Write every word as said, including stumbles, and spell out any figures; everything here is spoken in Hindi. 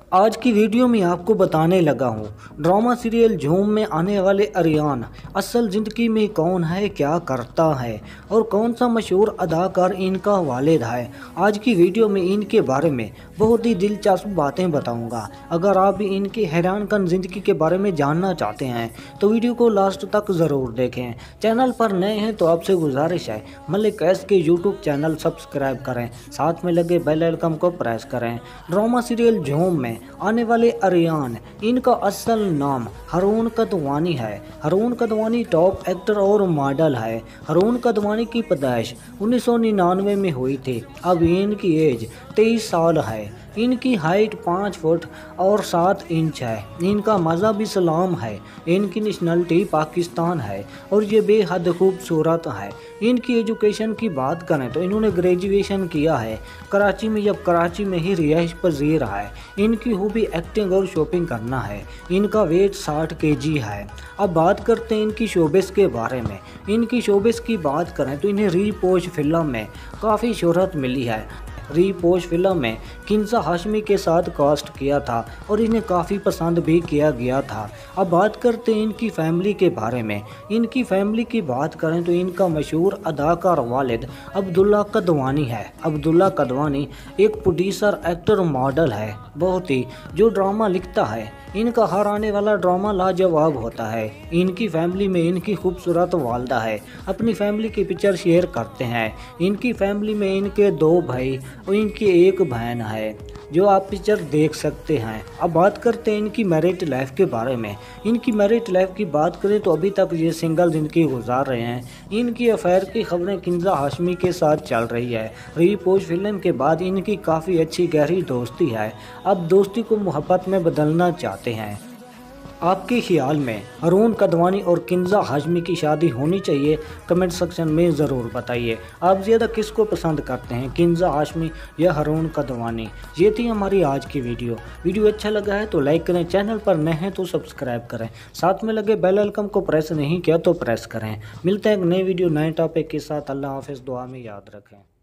आज की वीडियो में आपको बताने लगा हूँ ड्रामा सीरियल झूम में आने वाले अरियान असल ज़िंदगी में कौन है, क्या करता है और कौन सा मशहूर अदाकार इनका वालिद है। आज की वीडियो में इनके बारे में बहुत ही दिलचस्प बातें बताऊंगा। अगर आप भी इनकी हैरानकन ज़िंदगी के बारे में जानना चाहते हैं तो वीडियो को लास्ट तक ज़रूर देखें। चैनल पर नए हैं तो आपसे गुजारिश है मलिक कैस के यूट्यूब चैनल सब्सक्राइब करें, साथ में लगे बेल आइकन को प्रेस करें। ड्रामा सीरियल झूम में आने वाले अरियान, इनका असल नाम हारून कदवानी है। हारून कदवानी टॉप एक्टर और मॉडल है। हारून कदवानी की पैदाइश उन्नीस सौ निन्यानवे में हुई थी। अब इनकी एज तेईस साल है। इनकी हाइट पाँच फुट और सात इंच है। इनका मज़हब इस्लाम है। इनकी नेशनलिटी पाकिस्तान है और ये बेहद खूबसूरत है। इनकी एजुकेशन की बात करें तो इन्होंने ग्रेजुएशन किया है कराची में, जब कराची में ही रिहाइश पजीर है। इनकी हॉबी एक्टिंग और शॉपिंग करना है। इनका वेट साठ केजी है। अब बात करते हैं इनकी शोबिस के बारे में। इनकी शोबिस की बात करें तो इन्हें रीपोज फिल्म में काफ़ी शोहरत मिली है। रीपोज फिल्म में किंजा हाशमी के साथ कास्ट किया था और इन्हें काफ़ी पसंद भी किया गया था। अब बात करते हैं इनकी फैमिली के बारे में। इनकी फैमिली की बात करें तो इनका मशहूर अदाकार वालिद अब्दुल्ला कदवानी है। अब्दुल्ला कदवानी एक प्रोड्यूसर, एक्टर, मॉडल है बहुत ही, जो ड्रामा लिखता है। इनका हर आने वाला ड्रामा लाजवाब होता है। इनकी फैमिली में इनकी खूबसूरत वालदा है। अपनी फैमिली की पिक्चर शेयर करते हैं। इनकी फैमिली में इनके दो भाई और इनकी एक बहन है, जो आप पिक्चर देख सकते हैं। अब बात करते हैं इनकी मैरिड लाइफ के बारे में। इनकी मैरिड लाइफ की बात करें तो अभी तक ये सिंगल ज़िंदगी गुजार रहे हैं। इनकी अफेयर की खबरें किंजा हाशमी के साथ चल रही है। रीपोज फिल्म के बाद इनकी काफ़ी अच्छी गहरी दोस्ती है। अब दोस्ती को मोहब्बत में बदलना चाहते हैं। आपके ख्याल में हारून कदवानी और किंजा हाशमी की शादी होनी चाहिए? कमेंट सेक्शन में ज़रूर बताइए। आप ज़्यादा किसको पसंद करते हैं, किंजा हाशमी या हारून कदवानी? ये थी हमारी आज की वीडियो। वीडियो अच्छा लगा है तो लाइक करें, चैनल पर नए हैं तो सब्सक्राइब करें, साथ में लगे बेल आइकन को प्रेस नहीं किया तो प्रेस करें। मिलते हैं एक नई वीडियो नए टॉपिक के साथ। अल्लाह हाफिज़, दुआ में याद रखें।